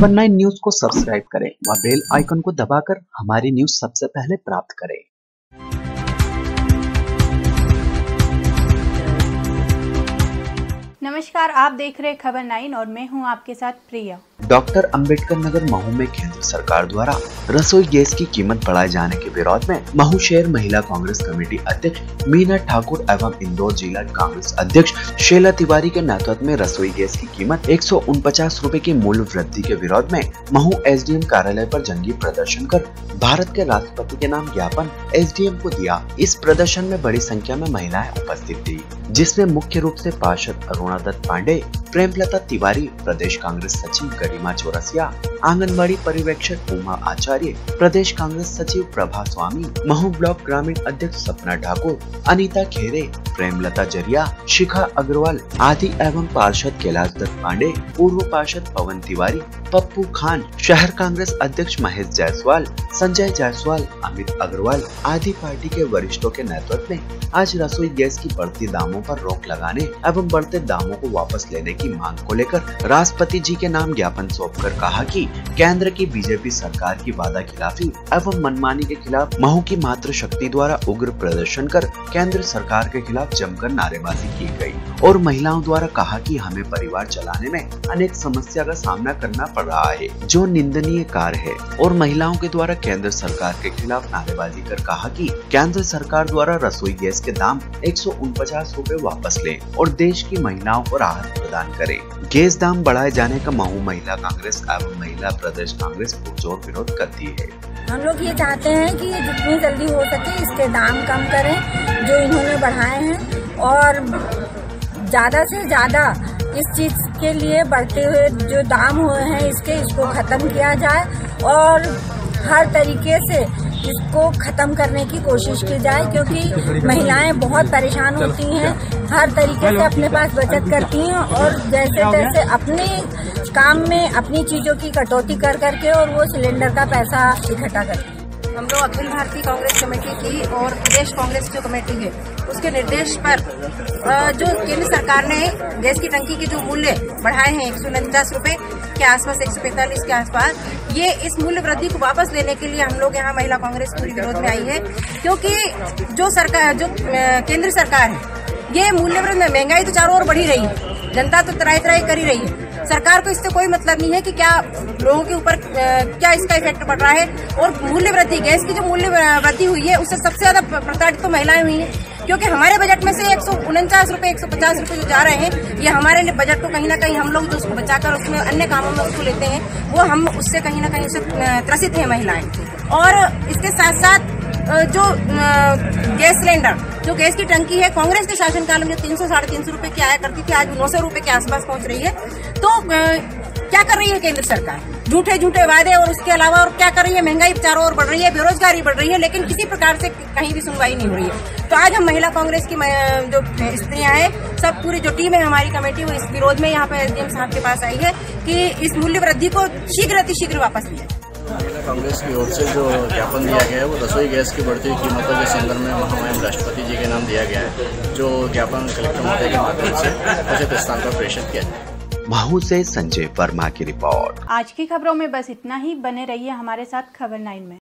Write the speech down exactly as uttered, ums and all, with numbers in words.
खबर nine news को subscribe करें व बेल आइकन को दबाकर हमारी न्यूज सबसे पहले प्राप्त करें। नमस्कार, आप देख रहे खबर नाइन और मैं हूं आपके साथ प्रिया। डॉक्टर अंबेडकर नगर महू में केंद्र सरकार द्वारा रसोई गैस की कीमत बढ़ाए जाने के विरोध में महू शहर महिला कांग्रेस कमेटी अध्यक्ष मीना ठाकुर एवं इंदौर जिला कांग्रेस अध्यक्ष शैला तिवारी के नेतृत्व में रसोई गैस की कीमत एक सौ उनपचास रूपए की मूल्य वृद्धि के विरोध में महू एसडीएम कार्यालय पर जंगी प्रदर्शन कर भारत के राष्ट्रपति के नाम ज्ञापन एसडीएम को दिया। इस प्रदर्शन में बड़ी संख्या में महिलाएं उपस्थित थी, जिसमें मुख्य रूप से पार्षद अरुणा दत्त पांडे, प्रेमलता तिवारी, प्रदेश कांग्रेस सचिव गरिमा चौरसिया, आंगनबाड़ी पर्यवेक्षक उमा आचार्य, प्रदेश कांग्रेस सचिव प्रभा स्वामी, महू ब्लॉक ग्रामीण अध्यक्ष सपना ठाकुर, अनीता खेरे, प्रेमलता जरिया, शिखा अग्रवाल आदि एवं पार्षद कैलाश दत्त पांडे, पूर्व पार्षद पवन तिवारी, पप्पू खान, शहर कांग्रेस अध्यक्ष महेश जायसवाल, संजय जायसवाल, अमित अग्रवाल आदि पार्टी के वरिष्ठों के नेतृत्व में आज रसोई गैस की बढ़ती दामों पर रोक लगाने एवं बढ़ते दामों को वापस लेने की मांग को लेकर राष्ट्रपति जी के नाम ज्ञापन सौंपकर कहा कि केंद्र की बीजेपी सरकार की वादा खिलाफी एवं मनमानी के खिलाफ महू की मातृ शक्ति द्वारा उग्र प्रदर्शन कर केंद्र सरकार के खिलाफ जमकर नारेबाजी की गई और महिलाओं द्वारा कहा कि हमें परिवार चलाने में अनेक समस्या का सामना करना पड़ रहा है, जो निंदनीय कार्य है। और महिलाओं के द्वारा केंद्र सरकार के खिलाफ नारेबाजी कर कहा कि केंद्र सरकार द्वारा रसोई गैस के दाम एक सौ उनपचास रूपए वापस ले और देश की महिलाओं को राहत प्रदान करे। गैस दाम बढ़ाए जाने का महू महिला कांग्रेस एवं महिला प्रदेश कांग्रेस पुरजोर विरोध करती है। हम लोग ये चाहते हैं कि जितनी जल्दी हो सके इसके दाम कम करें जो इन्होंने बढ़ाए हैं, और ज्यादा से ज्यादा इस चीज के लिए बढ़ते हुए जो दाम हुए हैं इसके इसको खत्म किया जाए और हर तरीके से इसको खत्म करने की कोशिश की जाए, क्योंकि महिलाएं बहुत परेशान होती हैं, हर तरीके से अपने पास बचत करती हैं और जैसे तैसे अपने काम में अपनी चीजों की कटौती कर करके और वो सिलेंडर का पैसा इकट्ठा करती हैं। हम लोग अखिल भारतीय कांग्रेस कमेटी की और प्रदेश कांग्रेस जो कमेटी है उसके निर्देश पर जो केंद्र सरकार ने गैस की टंकी के जो मूल्य बढ़ाए हैं एक सौ उनचास रूपए के आसपास, एक सौ पैंतालीस के आसपास, ये इस मूल्य वृद्धि को वापस लेने के लिए हम लोग यहाँ महिला कांग्रेस पूरी विरोध में आई है। क्योंकि जो सरकार जो केंद्र सरकार है ये मूल्य वृद्धि में महंगाई तो चारों ओर बढ़ी रही है, जनता तो तराई तराई कर ही रही है। सरकार को इससे कोई मतलब नहीं है कि क्या लोगों के ऊपर क्या इसका इफेक्ट पड़ रहा है। और मूल्य वृद्धि, गैस की जो मूल्य वृद्धि हुई है उससे सबसे ज्यादा प्रताड़ित तो महिलाएं हुई हैं, क्योंकि हमारे बजट में से एक सौ उनचास रूपये एक सौ पचास रूपये जो जा रहे हैं ये हमारे बजट को कहीं ना कहीं हम लोग जो उसको बचाकर उसमें अन्य कामों में उसको लेते हैं, वो हम उससे कहीं ना कहीं उससे त्रसित है महिलाएं। और इसके साथ साथ जो गैस सिलेंडर, जो गैस की टंकी है, कांग्रेस के शासनकाल में तीन सौ साढ़े तीन सौ रूपये की आया करती थी, आज नौ सौ रूपये के आसपास पहुंच रही है। तो क्या कर रही है केंद्र सरकार? झूठे झूठे वादे और उसके अलावा और क्या कर रही है? महंगाई चारों ओर बढ़ रही है, बेरोजगारी बढ़ रही है, लेकिन किसी प्रकार से कहीं भी सुनवाई नहीं हो रही है। तो आज हम महिला कांग्रेस की जो स्त्रियां हैं, सब पूरी जो टीम है हमारी कमेटी, वो इस विरोध में यहाँ पे एसडीएम साहब के पास आई है कि इस मूल्य वृद्धि को शीघ्र अतिशीघ्र वापस लिया। महिला कांग्रेस की ओर से जो ज्ञापन दिया गया है वो रसोई गैस की बढ़ती हुई कीमतों के संदर्भ में महामहिम राष्ट्रपति जी के नाम दिया गया है, जो ज्ञापन कलेक्टर महोदय के माध्यम से उचित स्थान पर प्रेषित किया जाए। महू से संजय वर्मा की रिपोर्ट। आज की खबरों में बस इतना ही। बने रहिए हमारे साथ खबर नाइन में।